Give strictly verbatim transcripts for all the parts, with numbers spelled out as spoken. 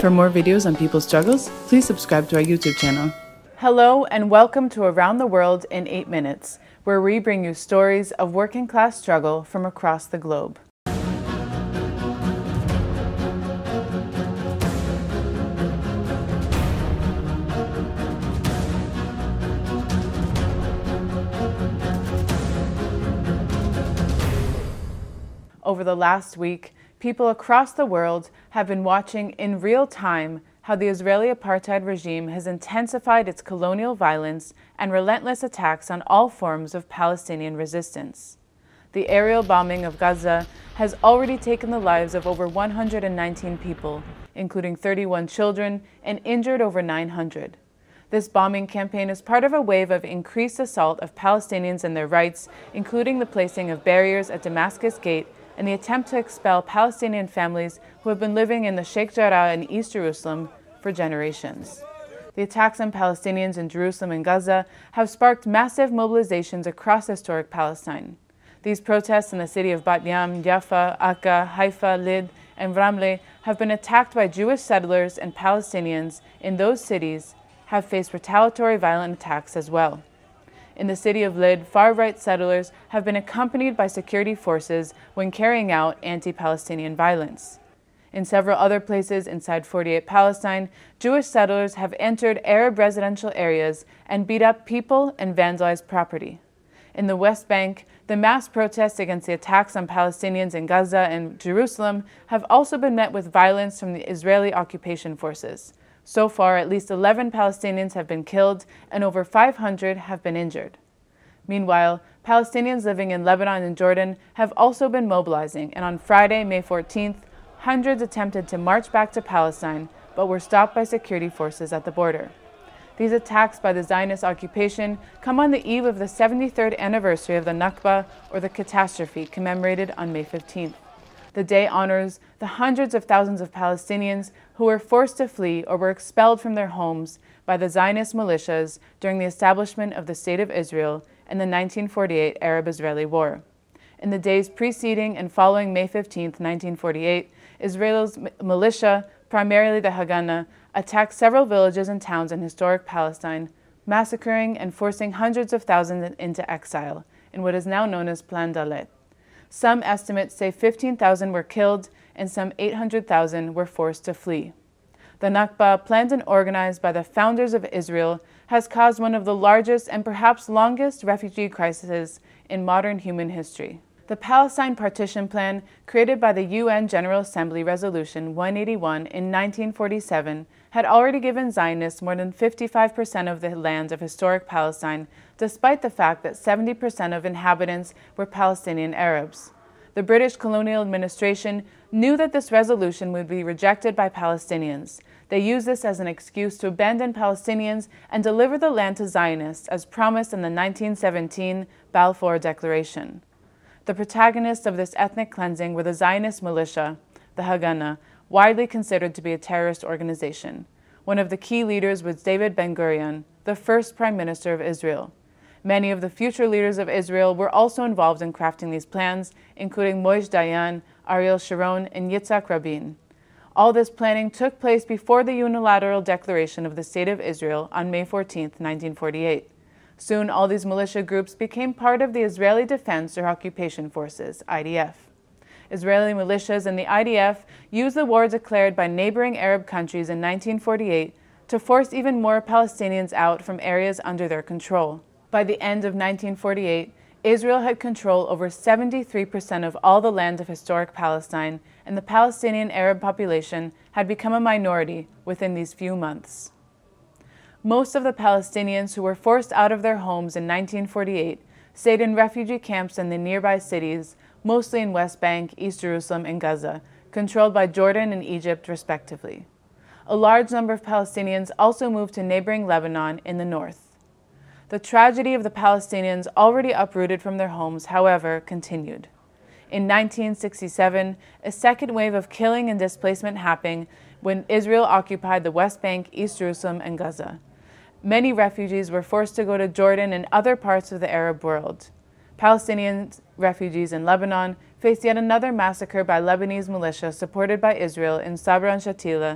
For more videos on people's struggles, please subscribe to our YouTube channel. Hello and welcome to Around the World in eight minutes, where we bring you stories of working class struggle from across the globe. Over the last week, people across the world have been watching in real time how the Israeli apartheid regime has intensified its colonial violence and relentless attacks on all forms of Palestinian resistance. The aerial bombing of Gaza has already taken the lives of over one hundred nineteen people, including thirty-one children, and injured over nine hundred. This bombing campaign is part of a wave of increased assault of Palestinians and their rights, including the placing of barriers at Damascus Gate and the attempt to expel Palestinian families who have been living in the Sheikh Jarrah in East Jerusalem for generations. The attacks on Palestinians in Jerusalem and Gaza have sparked massive mobilizations across historic Palestine. These protests in the city of Bat Yam, Jaffa, Akka, Haifa, Lid, and Ramle have been attacked by Jewish settlers, and Palestinians in those cities have faced retaliatory violent attacks as well. In the city of Lid, far-right settlers have been accompanied by security forces when carrying out anti-Palestinian violence. In several other places inside forty-eight Palestine, Jewish settlers have entered Arab residential areas and beat up people and vandalized property. In the West Bank, the mass protests against the attacks on Palestinians in Gaza and Jerusalem have also been met with violence from the Israeli occupation forces. So far, at least eleven Palestinians have been killed and over five hundred have been injured. Meanwhile, Palestinians living in Lebanon and Jordan have also been mobilizing, and on Friday, May fourteenth, hundreds attempted to march back to Palestine, but were stopped by security forces at the border. These attacks by the Zionist occupation come on the eve of the seventy-third anniversary of the Nakba, or the catastrophe, commemorated on May fifteenth. The day honors the hundreds of thousands of Palestinians who were forced to flee or were expelled from their homes by the Zionist militias during the establishment of the State of Israel in the nineteen forty-eight Arab-Israeli War. In the days preceding and following May fifteenth, nineteen forty-eight, Israel's militia, primarily the Haganah, attacked several villages and towns in historic Palestine, massacring and forcing hundreds of thousands into exile in what is now known as Plan Dalet. Some estimates say fifteen thousand were killed and some eight hundred thousand were forced to flee. The Nakba, planned and organized by the founders of Israel, has caused one of the largest and perhaps longest refugee crises in modern human history. The Palestine Partition Plan, created by the U N General Assembly Resolution one eighty-one in nineteen forty-seven, had already given Zionists more than fifty-five percent of the land of historic Palestine, despite the fact that seventy percent of inhabitants were Palestinian Arabs. The British colonial administration knew that this resolution would be rejected by Palestinians. They used this as an excuse to abandon Palestinians and deliver the land to Zionists, as promised in the nineteen seventeen Balfour Declaration. The protagonists of this ethnic cleansing were the Zionist militia, the Haganah, widely considered to be a terrorist organization. One of the key leaders was David Ben-Gurion, the first Prime Minister of Israel. Many of the future leaders of Israel were also involved in crafting these plans, including Moshe Dayan, Ariel Sharon, and Yitzhak Rabin. All this planning took place before the unilateral declaration of the State of Israel on May fourteenth, nineteen forty-eight. Soon, all these militia groups became part of the Israeli Defense or Occupation Forces, I D F. Israeli militias and the I D F used the war declared by neighboring Arab countries in nineteen forty-eight to force even more Palestinians out from areas under their control. By the end of nineteen forty-eight, Israel had control over seventy-three percent of all the land of historic Palestine, and the Palestinian Arab population had become a minority within these few months. Most of the Palestinians who were forced out of their homes in nineteen forty-eight stayed in refugee camps in the nearby cities, mostly in West Bank, East Jerusalem, and Gaza, controlled by Jordan and Egypt, respectively. A large number of Palestinians also moved to neighboring Lebanon in the north. The tragedy of the Palestinians already uprooted from their homes, however, continued. In nineteen sixty-seven, a second wave of killing and displacement happened when Israel occupied the West Bank, East Jerusalem, and Gaza. Many refugees were forced to go to Jordan and other parts of the Arab world. Palestinian refugees in Lebanon faced yet another massacre by Lebanese militia supported by Israel in Sabra and Shatila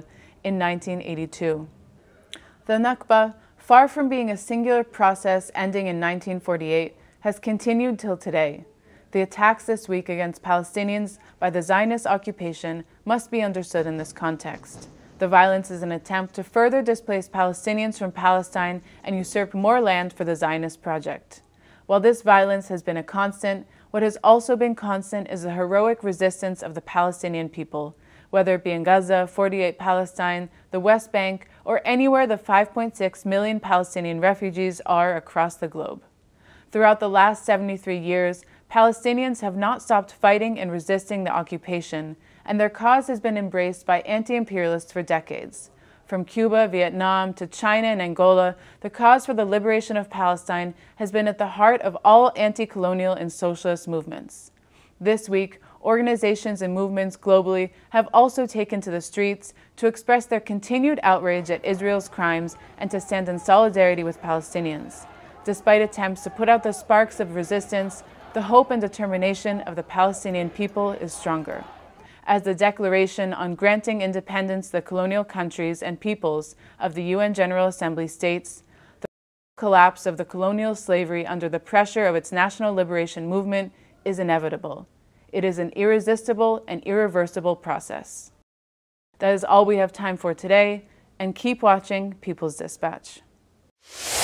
in nineteen eighty-two. The Nakba, far from being a singular process ending in nineteen forty-eight, has continued till today. The attacks this week against Palestinians by the Zionist occupation must be understood in this context. The violence is an attempt to further displace Palestinians from Palestine and usurp more land for the Zionist project. While this violence has been a constant, what has also been constant is the heroic resistance of the Palestinian people, whether it be in Gaza, forty-eight Palestine, the West Bank, or anywhere the five point six million Palestinian refugees are across the globe. Throughout the last seventy-three years, Palestinians have not stopped fighting and resisting the occupation, and their cause has been embraced by anti-imperialists for decades. From Cuba, Vietnam, to China and Angola, the cause for the liberation of Palestine has been at the heart of all anti-colonial and socialist movements. This week, organizations and movements globally have also taken to the streets to express their continued outrage at Israel's crimes and to stand in solidarity with Palestinians. Despite attempts to put out the sparks of resistance, the hope and determination of the Palestinian people is stronger. As the Declaration on Granting Independence to the Colonial Countries and Peoples of the U N General Assembly states, the collapse of the colonial slavery under the pressure of its national liberation movement is inevitable. It is an irresistible and irreversible process. That is all we have time for today, and keep watching People's Dispatch.